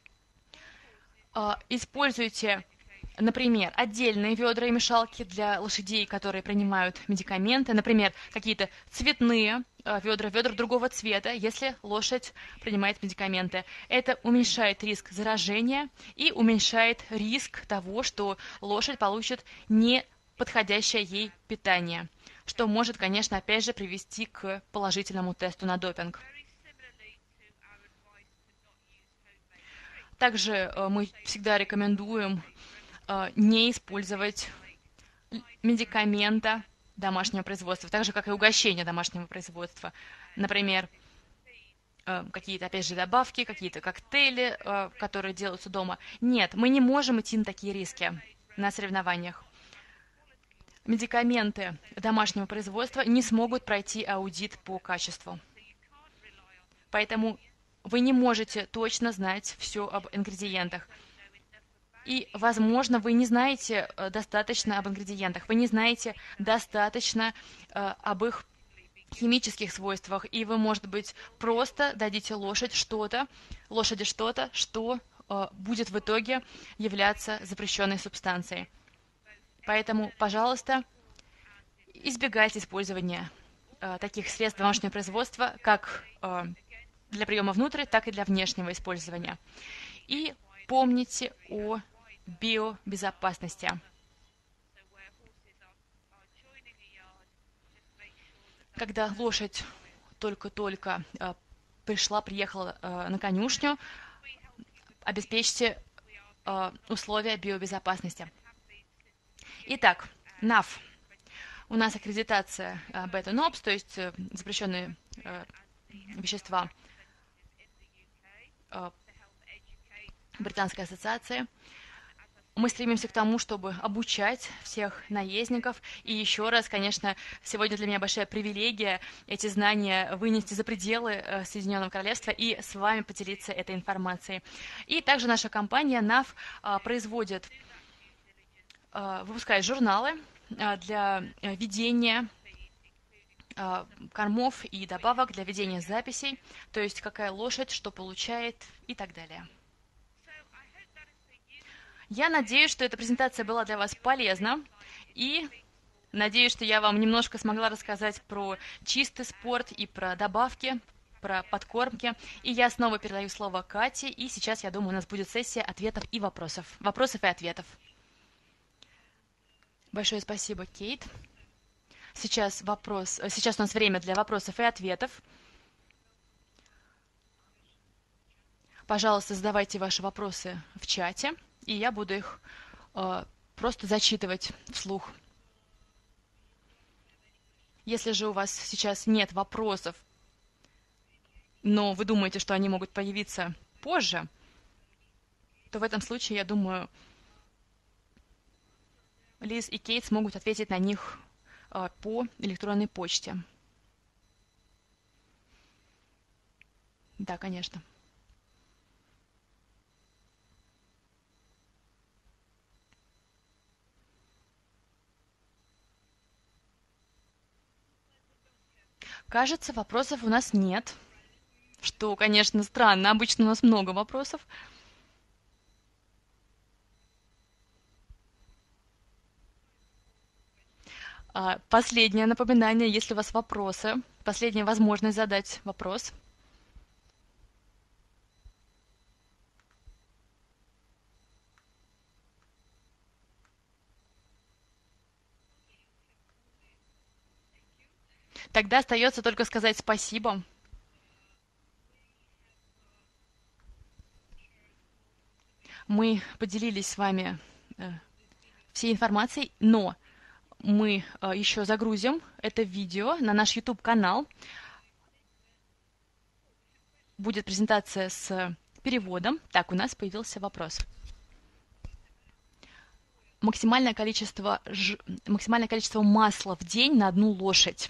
Используйте, например, отдельные ведра и мешалки для лошадей, которые принимают медикаменты, например, какие-то цветные ведра другого цвета, если лошадь принимает медикаменты. Это уменьшает риск заражения и уменьшает риск того, что лошадь получит неподходящее ей питание, что может, конечно, опять же привести к положительному тесту на допинг. Также мы всегда рекомендуем не использовать медикамента домашнего производства, так же, как и угощения домашнего производства. Например, какие-то, опять же, добавки, какие-то коктейли, которые делаются дома. Нет, мы не можем идти на такие риски на соревнованиях. Медикаменты домашнего производства не смогут пройти аудит по качеству. Поэтому вы не можете точно знать все об ингредиентах. И, возможно, вы не знаете достаточно об ингредиентах, вы не знаете достаточно об их химических свойствах, и вы, может быть, просто дадите лошади что-то, что будет в итоге являться запрещенной субстанцией. Поэтому, пожалуйста, избегайте использования таких средств домашнего производства, как для приема внутрь, так и для внешнего использования. И помните о биобезопасности. Когда лошадь только-только приехала на конюшню, обеспечьте условия биобезопасности. Итак, НАФ. У нас аккредитация бета-НОПС, то есть запрещенные вещества Британской ассоциации. Мы стремимся к тому, чтобы обучать всех наездников. И еще раз, конечно, сегодня для меня большая привилегия эти знания вынести за пределы Соединенного Королевства и с вами поделиться этой информацией. И также наша компания NAV выпускает журналы для ведения кормов и добавок, для ведения записей, то есть какая лошадь, что получает и так далее. Я надеюсь, что эта презентация была для вас полезна, и надеюсь, что я вам немножко смогла рассказать про чистый спорт и про добавки, про подкормки. И я снова передаю слово Кате, и сейчас, я думаю, у нас будет сессия ответов и вопросов. Вопросов и ответов. Большое спасибо, Кейт. Сейчас у нас время для вопросов и ответов. Пожалуйста, задавайте ваши вопросы в чате, и я буду их просто зачитывать вслух. Если же у вас сейчас нет вопросов, но вы думаете, что они могут появиться позже, то в этом случае, я думаю, Лиз и Кейт смогут ответить на них по электронной почте. Да, конечно. Кажется, вопросов у нас нет, что, конечно, странно. Обычно у нас много вопросов. Последнее напоминание, если у вас вопросы, последняя возможность задать вопрос. Тогда остается только сказать спасибо. Мы поделились с вами всей информацией, но мы еще загрузим это видео на наш YouTube-канал. Будет презентация с переводом. Так, у нас появился вопрос. Максимальное количество масла в день на одну лошадь.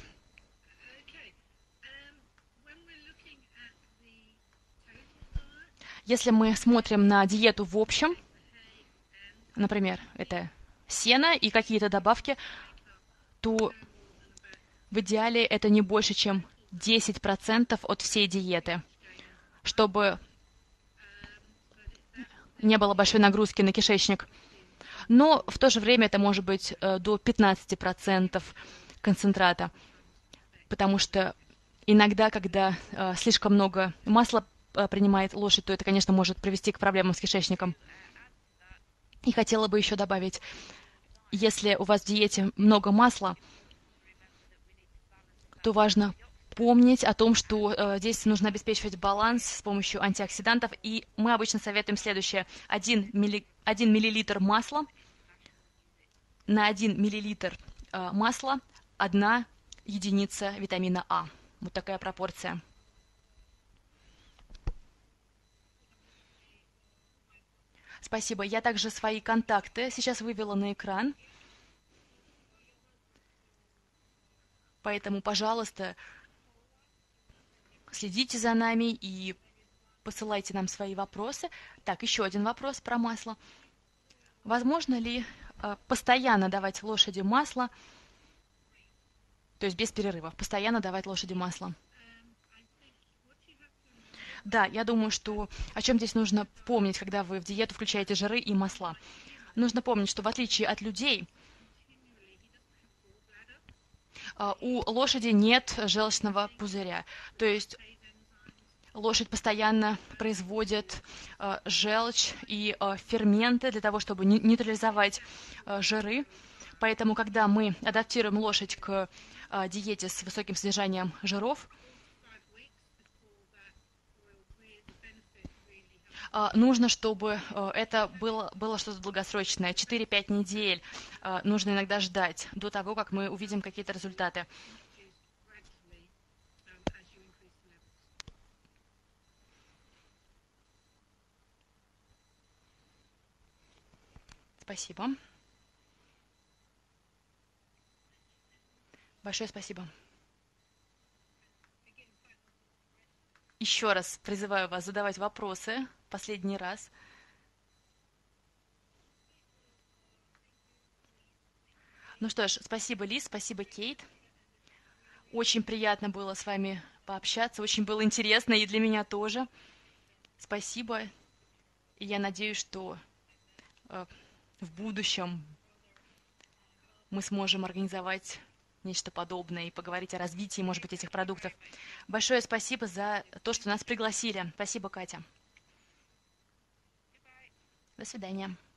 Если мы смотрим на диету в общем, например, это сено и какие-то добавки, то в идеале это не больше, чем 10% от всей диеты, чтобы не было большой нагрузки на кишечник. Но в то же время это может быть до 15% концентрата, потому что иногда, когда слишком много масла принимает лошадь, то это, конечно, может привести к проблемам с кишечником. И хотела бы еще добавить, если у вас в диете много масла, то важно помнить о том, что здесь нужно обеспечивать баланс с помощью антиоксидантов. И мы обычно советуем следующее. 1 миллилитр масла на 1 миллилитр масла 1 единица витамина А. Вот такая пропорция. Спасибо. Я также свои контакты сейчас вывела на экран. Поэтому, пожалуйста, следите за нами и посылайте нам свои вопросы. Так, еще один вопрос про масло. Возможно ли постоянно давать лошади масло, то есть без перерывов, постоянно давать лошади масло? Да, я думаю, что о чем здесь нужно помнить, когда вы в диету включаете жиры и масла. Нужно помнить, что в отличие от людей, у лошади нет желчного пузыря. То есть лошадь постоянно производит желчь и ферменты для того, чтобы нейтрализовать жиры. Поэтому, когда мы адаптируем лошадь к диете с высоким содержанием жиров, нужно, чтобы это было что-то долгосрочное. 4-5 недель нужно иногда ждать до того, как мы увидим какие-то результаты. Спасибо. Большое спасибо. Еще раз призываю вас задавать вопросы. Последний раз. Ну что ж, спасибо, Лиз, спасибо, Кейт. Очень приятно было с вами пообщаться, очень было интересно и для меня тоже. Спасибо. И я надеюсь, что в будущем мы сможем организовать нечто подобное и поговорить о развитии, может быть, этих продуктов. Большое спасибо за то, что нас пригласили. Спасибо, Катя. До свидания.